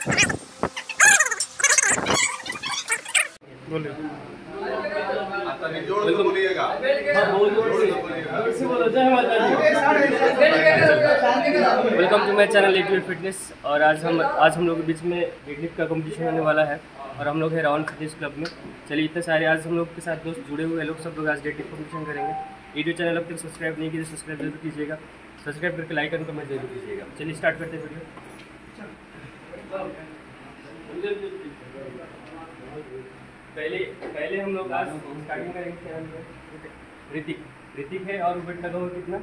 Welcome to my channel attitude fitness. और आज हम लोग के बीच में डेडलिफ्ट का कंपटीशन होने वाला है और हम लोग हैं राउंड फिटनेस क्लब में। चलिए इतने सारे आज हम लोग के साथ दोस्त जुड़े हुए लोग, सब लोग आज डेडलिफ्ट कंपटीशन करेंगे। यूट्यूब चैनल अब तक सब्सक्राइब नहीं किया तो सब्सक्राइब जरूर कीजिएगा, सब्सक्राइब करके लाइक एंड कमेंट जरूर कीजिएगा। चलिए स्टार्ट करते हैं वीडियो। पहले हम लोग आज स्टार्टिंग करेंगे। ऋतिक है और वेट लगा हुआ कितना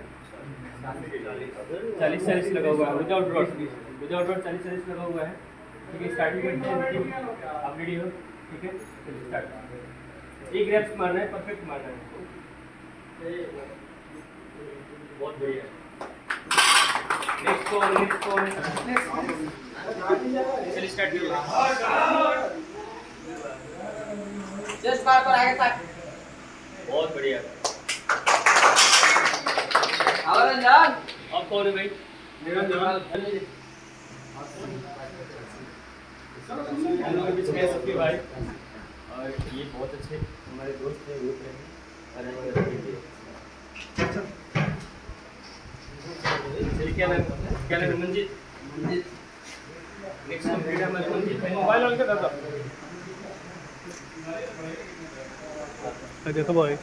40 लगा हुआ है विदाउट रॉड 40 लगा हुआ है। ठीक है, स्टार्टिंग करते हैं। आप रेडी हो? ठीक है, चलिए स्टार्ट। एक रैप्स मारना है, परफेक्ट मारना है। बहुत बढ़िया। नेक्स्ट चलिए स्टार्ट करिए। जस्ट बार पर आगे तक। बहुत बढ़िया। रंजन अब कौन है भाई? निरंजन। बीच में सबके भाई और ये बहुत अच्छे हमारे दोस्त हैं, ग्रुप हैं। क्या नाम है? मंजित। नेक्स्ट कंप्लीट है हमारे मंजित। मोबाइल ऑन कर दो। देखो भाई,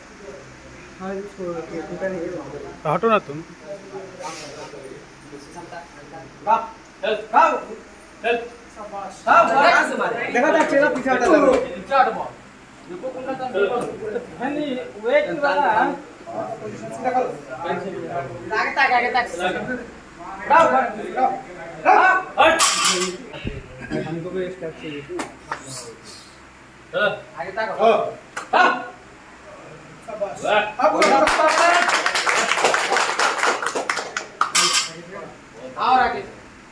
हटो ना तुम। देखो चेला पीछे हटा दो। देखो कुंडा तक नहीं वेट वाला आगे तक हमको भी स्टेप चाहिए। आगे तक और आगे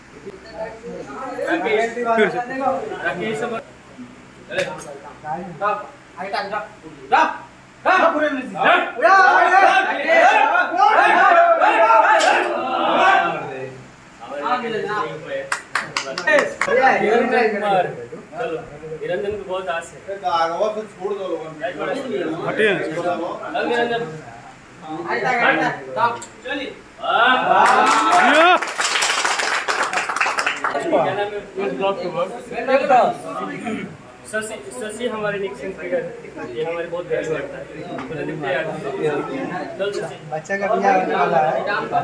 निरंजन को बहुत आस है। छोड़ दो लोगों शशि हमारे निक्सन फिगर, ये हमारे बहुत वैल्यू रखता है। बच्चा का बियाह होने वाला है।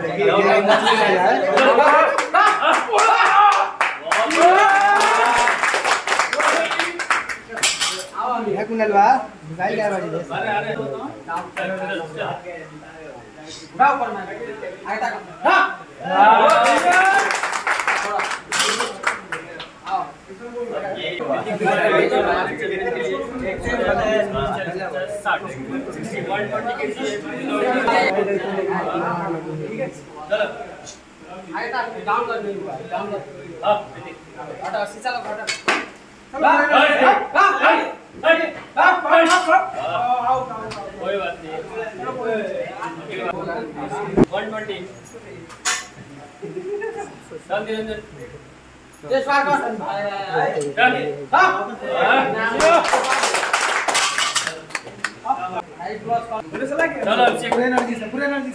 कुंडलवा भाई क्या बाजी है? उठाओ पर मैं आगे तक। हां आओ ये 120 केजी ठीक है। चलो आगे तक डाउन कर दो, डाउन कर। हां हटा शीशा लगा, हटा। कोई बात नहीं। 120 जस्ट बार कर। चलो पूरे एनर्जी से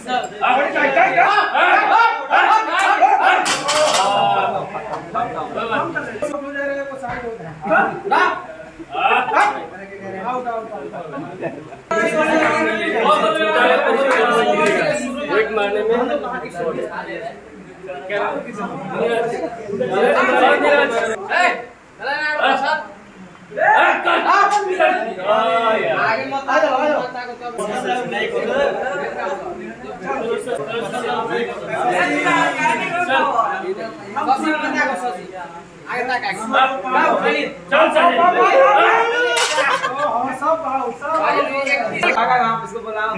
वेट मारने में क्या आगे मत आ जाओ। आगे तक चल इसको बुलाओ।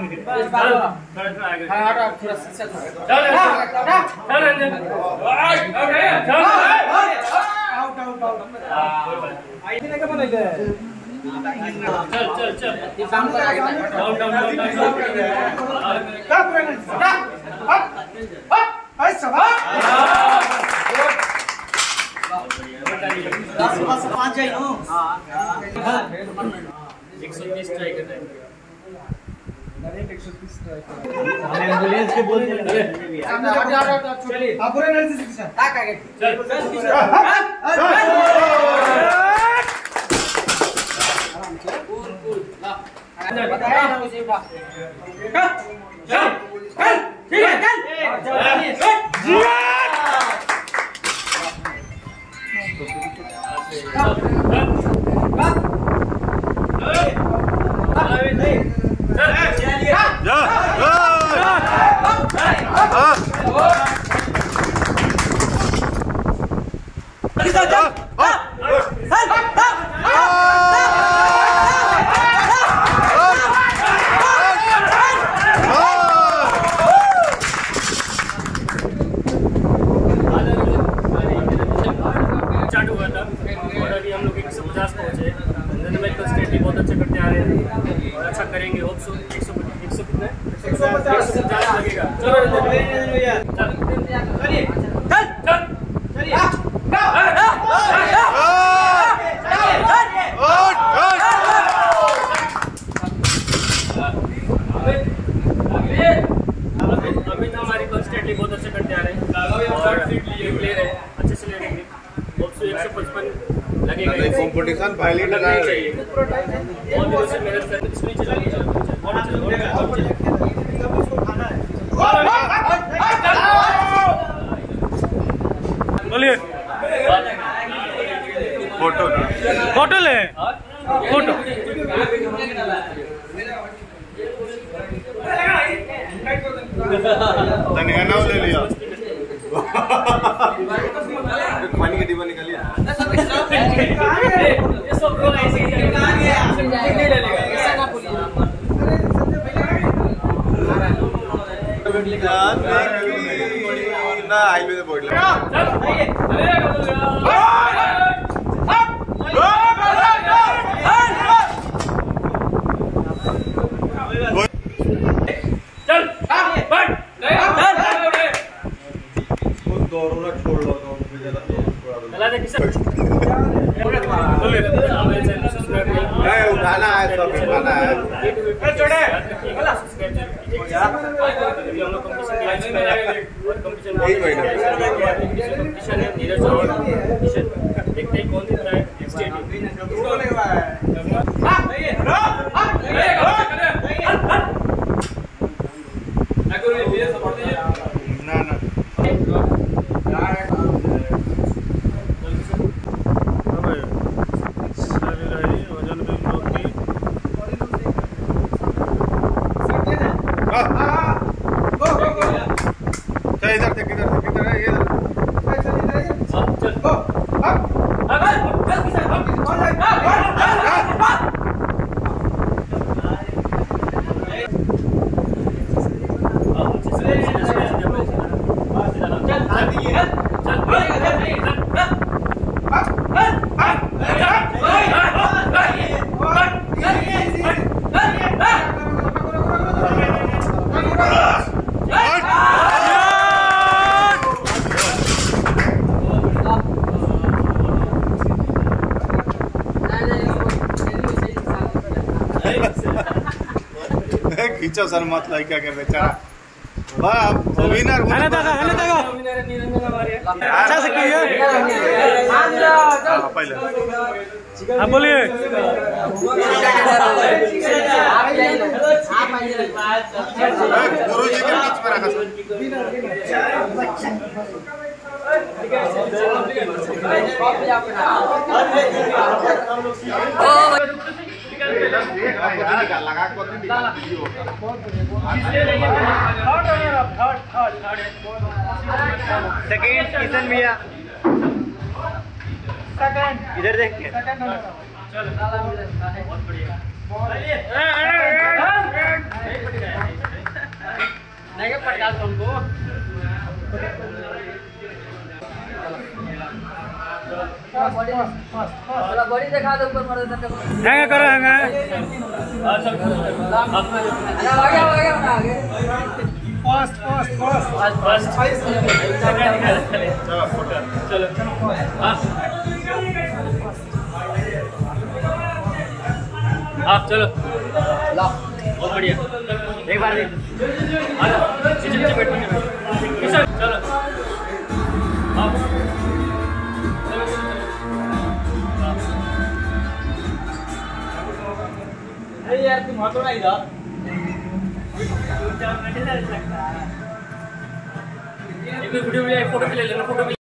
थोड़ा शीशा चल 5 जाए नो। हां 120 ट्राई कर रहे हैं। डायरेक्ट 130 ट्राई कर। एम्बुलेंस के बोल चले सामने हट जा रहा है तो चलिए आप पूरे एनालिसिस के साथ आ गए चल कूल ला बताया ना मुझे उठा चल ठीक है चल बहुत अच्छा करते आ रहे हैं और अच्छा करेंगे। होप सो 150 लगेगा। चलो अभी तो हमारी कॉन्स्टेंटली बहुत अच्छा करते आ रहे हैं और ले रहे हैं, अच्छे से ले रहे हैं। होप सो 155 लगेगा। कंपटीशन फाइनली लगा चाहिए। बहुत दिनों से मेहनत कर इसमें चलानी चाहिए। बोलिए फोटो फोटो ले फोटो धनिया ले लिया पानी का डिब्बा निकालिए। ये सब लोग ऐसे ही नहीं लेगा ऐसा ना बोलिए। ना हाईवे पे बोर्ड लगा छोड़ लो उठाना है सब उठाना है। देखते हैं कौन जीत रहा है। ना ना इधर से किधर है इधर खींचो सर मत लाइक क्या बेचारा विनर अच्छा से कीजिए। पहले हाँ बोलिए गुरु जी के बीच में रखा लगा सेकंड किशन भैया सेकंड इधर देख के बहुत बढ़िया नहीं पड़ता तुमको बॉडी दिखा दो ऊपर मर दे हैंगे करो हैंगे आगे फास्ट चलो आप चलो बहुत बढ़िया एक बार देख नीचे बैठो चलो आप अरे यार तुम हटो ना इधर एक वीडियो में फोटो भी ले लेना फोटो भी